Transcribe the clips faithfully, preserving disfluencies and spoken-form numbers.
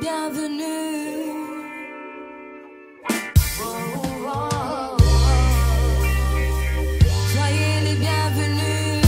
bienvenus. Oh, oh, oh. Soyez les bienvenus.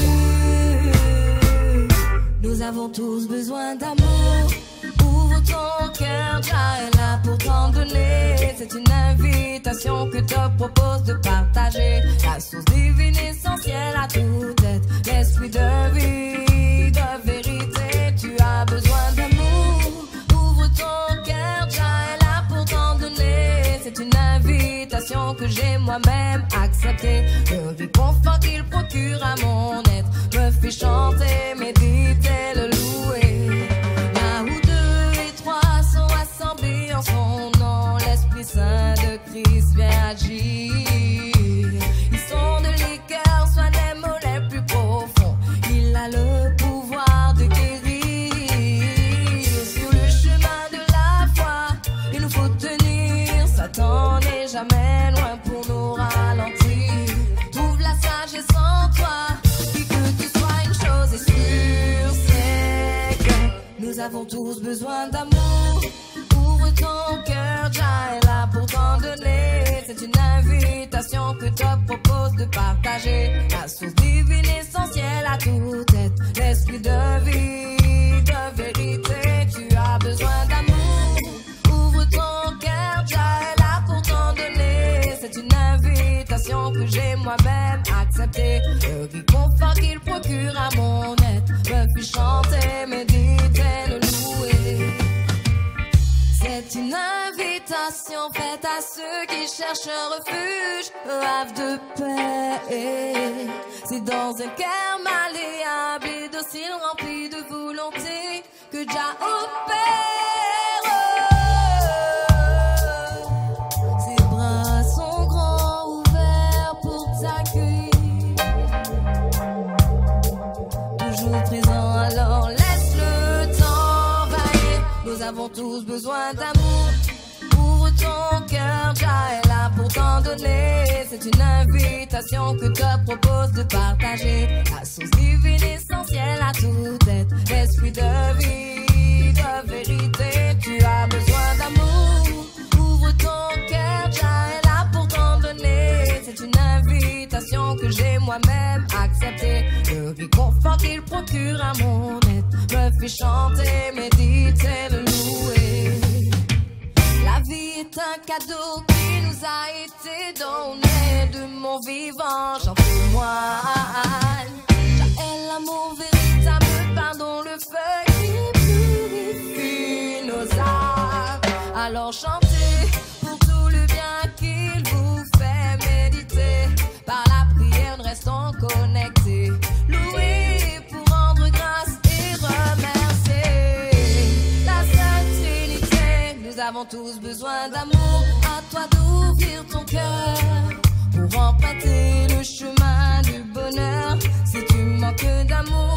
Nous avons tous besoin d'amour. Ouvre ton cœur, Jah est là pour t'en donner. C'est une invitation que te propose de partager. La source divine essentielle à tout être. L'esprit de vie, de vérité. Tu as besoin d'amour. Ouvre ton cœur, Jah est là pour t'en donner. C'est une invitation que j'ai moi-même acceptée. Le réconfort qu'il procure à mon être me fait chanter, méditer, le louer. Là où deux et trois sont assemblés en son nom, l'Esprit Saint de Christ vient agir. Ils sont de les cœurs, soit les mots les plus profonds. Il a le pouvoir de guérir. Sur le chemin de la foi, il nous faut tenir. Satan n'est jamais loin pour nous ralentir. Trouve la sagesse en toi, puis que tu sois une chose est sûre, c'est que nous avons tous besoin d'amour. Ouvre ton cœur, Jah est là pour t'en donner. C'est une invitation que te propose de partager. La source divine essentielle à tout être. L'esprit de vie, de vérité. Tu as besoin d'amour. Ouvre ton cœur, Jah est là pour t'en donner. C'est une invitation que j'ai moi-même acceptée. Le réconfort qu'il procure à mon être me fait chanter, méditer, le louer. C'est une invitation faite à ceux qui cherchent un refuge, rêve de paix. C'est dans un cœur malléable et docile rempli de volonté que Jah opère. Ses bras sont grands ouverts pour t'accueillir. Toujours présent, alors laisse-le t'envahir. Nous avons tous besoin d'amour. Ouvre ton cœur, Jah est là pour t'en donner. C'est une invitation que te propose de partager. La source divine essentielle à tout être. L'esprit de vie, de vérité. Tu as besoin d'amour. Ouvre ton cœur, Jah est là pour t'en donner. C'est une invitation que j'ai moi-même acceptée. Le réconfort qu'il procure à mon être me fait chanter, méditer, le louer. La vie est un cadeau qui nous a été donné. De mon vivant, j'en témoigne. Jah est l'amour véritable, pardon, le feu qui purifie nos âmes. Alors chantez pour tout le bien qu'il vous fait méditer. Par la prière, nous restons connectés. Louez pour rendre grâce et remercier la Sainte Trinité. Nous avons tous besoin d'amour. À toi d'ouvrir ton cœur pour emprunter le chemin du bonheur. Si tu manques d'amour,